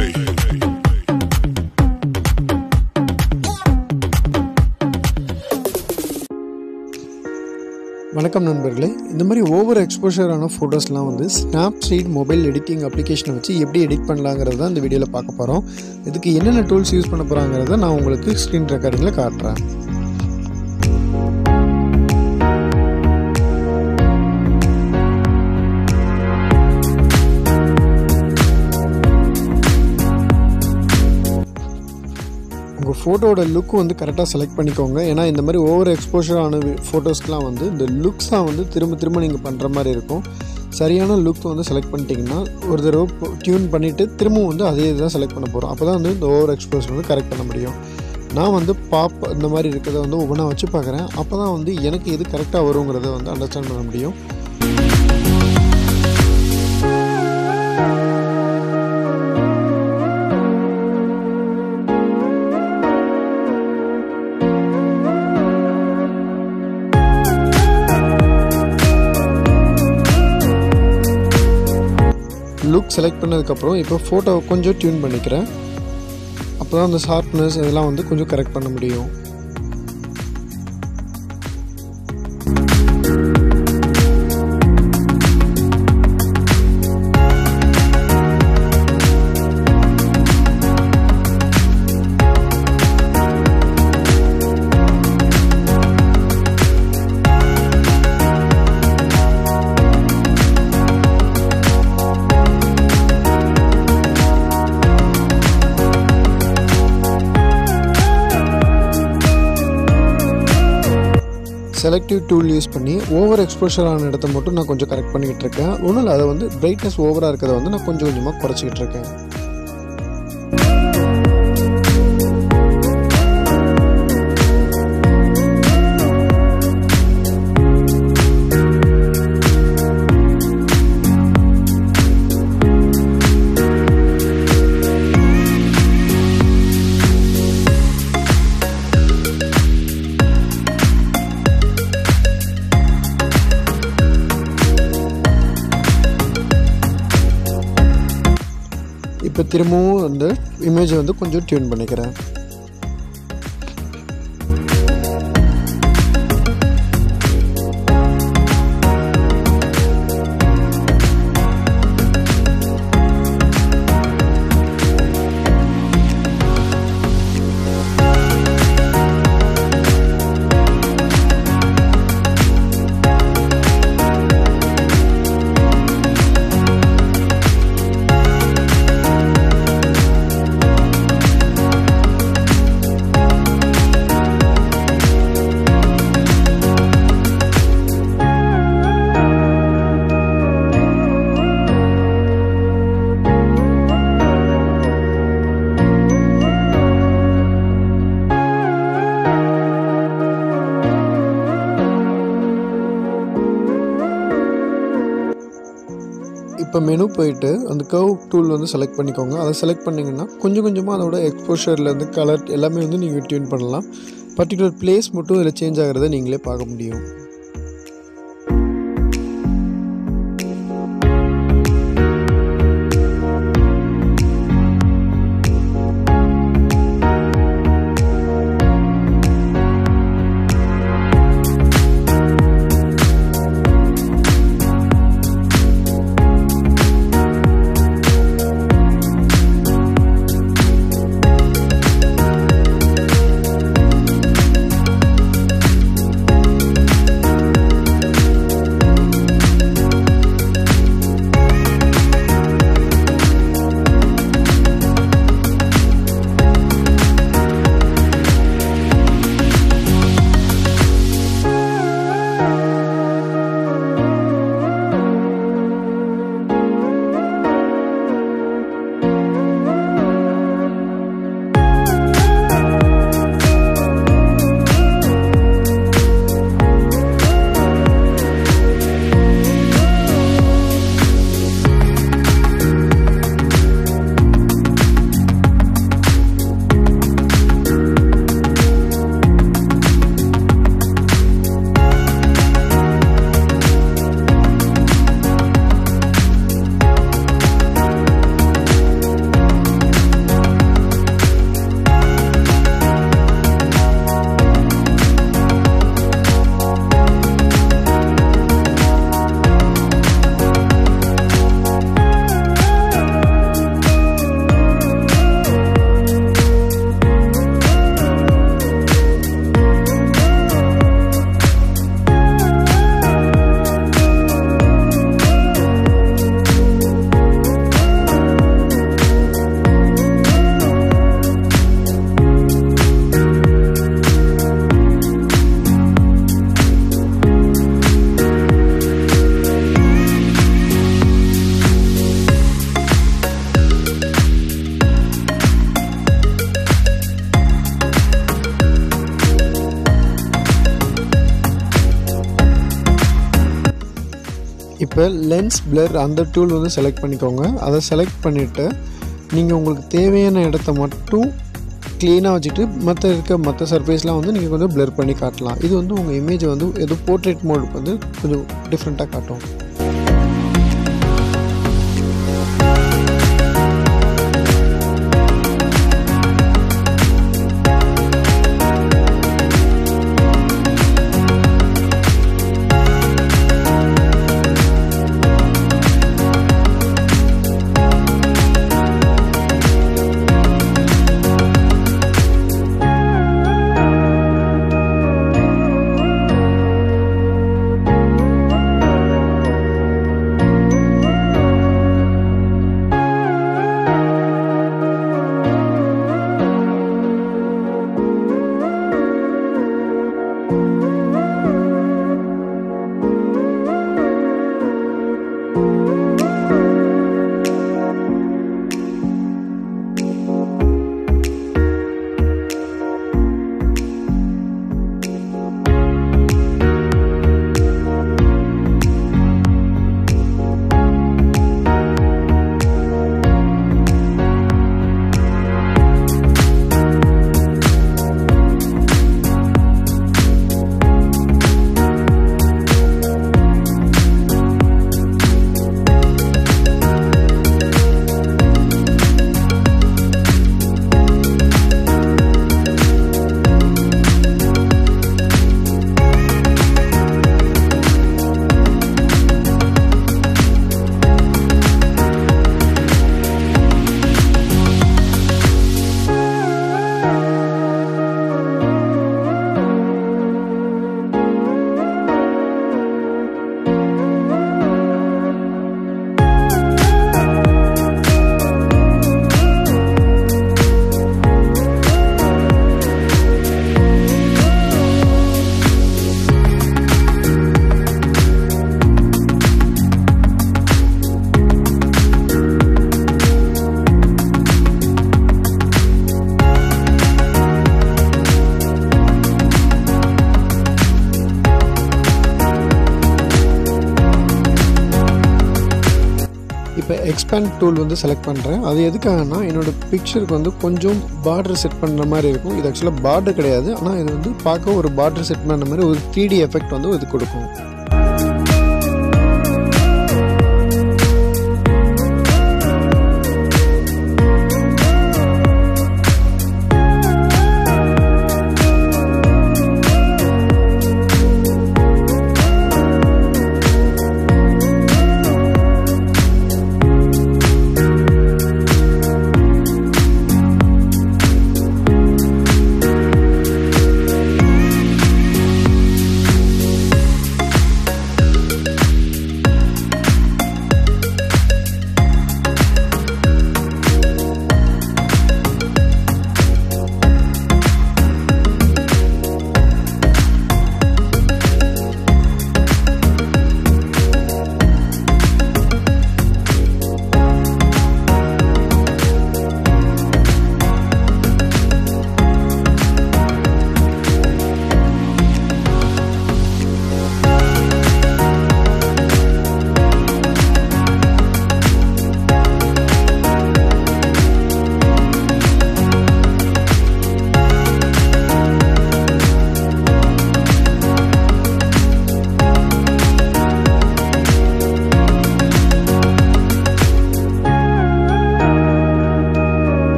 வணக்கம் நண்பர்களே, இந்த மாதிரி ஓவர் எக்ஸ்போஷரான ஃபோட்டோஸ்லாம் வந்து Snapseed மொபைல் எடிட்டிங் அப்ளிகேஷனை வச்சு எப்படி எடிட் பண்ணலாங்கிறத தான் இந்த வீடியோவில் பார்க்க போகிறோம். இதுக்கு என்னென்ன டூல்ஸ் யூஸ் பண்ண போகிறாங்கிறத நான் உங்களுக்கு ஸ்க்ரீன் ரெக்கார்டிங்கில் காட்டுறேன். உங்கள் ஃபோட்டோவோட லுக் வந்து கரெக்டாக செலக்ட் பண்ணிக்கோங்க. ஏன்னா இந்த மாதிரி ஓவர் எக்ஸ்போஷரான ஃபோட்டோஸ்க்கெலாம் வந்து இந்த லுக்ஸ் தான் வந்து திரும்ப நீங்கள் பண்ணுற மாதிரி இருக்கும். சரியான லுக் வந்து செலக்ட் பண்ணிட்டீங்கன்னா ஒரு தடவை டியூன் பண்ணிவிட்டு திரும்பவும் வந்து அதே இதுதான் செலக்ட் பண்ண போகிறோம். அப்போ தான் வந்து இந்த ஓவர் எக்ஸ்போஷர் வந்து கரெக்ட் பண்ண முடியும். நான் வந்து இந்த மாதிரி இருக்கிறத வந்து ஒவ்வொன்றா வச்சு பார்க்குறேன். அப்போ தான் வந்து எனக்கு எது கரெக்டாக வருங்கிறத வந்து அண்டர்ஸ்டாண்ட் பண்ண முடியும். லுக் செலக்ட் பண்ணதுக்கப்புறம் இப்போ ஃபோட்டோவை கொஞ்சம் டியூன் பண்ணிக்கிறேன். அப்போ தான் அந்த ஷார்ப்னஸ் இதெல்லாம் வந்து கொஞ்சம் கரெக்ட் பண்ண முடியும். செலக்டிவ் டூல் யூஸ் பண்ணி ஓவர் எக்ஸ்போஷர் ஆன இடத்த மட்டும் நான் கொஞ்சம் கரெக்ட் பண்ணிக்கிட்டு இருக்கேன். ஒன்றும் இல்லை, அதை வந்து பிரைட்னஸ் ஓவராக இருக்கிறத வந்து நான் கொஞ்சம் கொஞ்சமாக குறைச்சிக்கிட்டு இருக்கேன். இப்போ திரும்பவும் அந்த இமேஜை வந்து கொஞ்சம் டியூன் பண்ணிக்கிறேன். இப்போ மெனு போயிட்டு அந்த கர்வ் டூல் வந்து செலக்ட் பண்ணிக்கோங்க. அதை செலக்ட் பண்ணிங்கன்னா கொஞ்சம் கொஞ்சமாக அதோட எக்ஸ்போஷர்லேருந்து கலர் எல்லாமே வந்து நீங்கள் டியூன் பண்ணலாம். பர்டிகுலர் பிளேஸ் மட்டும் இதில் சேஞ்ச் ஆகிறத நீங்களே பார்க்க முடியும். இப்போ லென்ஸ் பிளர் அந்த டூல் வந்து செலக்ட் பண்ணிக்கோங்க. அதை செலக்ட் பண்ணிவிட்டு நீங்கள் உங்களுக்கு தேவையான இடத்த மட்டும் க்ளீனாக வச்சுக்கிட்டு மற்ற சர்ஃபேஸ்லாம் வந்து நீங்கள் கொஞ்சம் பிளர் பண்ணி காட்டலாம். இது வந்து உங்கள் இமேஜை வந்து ஏதோ போர்ட்ரேட் மோடுக்கு வந்து கொஞ்சம் டிஃப்ரெண்ட்டாக காட்டும். இப்போ எக்ஸ்பேண்ட் டூல் வந்து செலக்ட் பண்ணுறேன். அது எதுக்காகனா என்னோடய பிக்சருக்கு வந்து கொஞ்சம் பார்டர் செட் பண்ணுற மாதிரி இருக்கும். இது ஆக்சுவலாக பார்டர் கிடையாது, ஆனால் இது வந்து பார்க்க ஒரு பார்டர் செட் பண்ணுற மாதிரி ஒரு 3D எஃபெக்ட் வந்து இது கொடுக்கும்.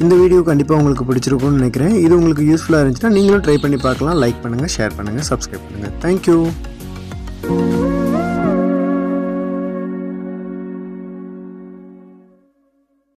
இந்த வீடியோ கண்டிப்பாக உங்களுக்கு பிடிச்சிருக்கும்னு நினைக்கிறேன். இது உங்களுக்கு யூஸ்ஃபுல்லாக இருந்துச்சுன்னா நீங்களும் ட்ரை பண்ணி பார்க்கலாம். லைக் பண்ணுங்கள், ஷேர் பண்ணுங்கள், சப்ஸ்கிரைப் பண்ணுங்கள். தேங்க்யூ.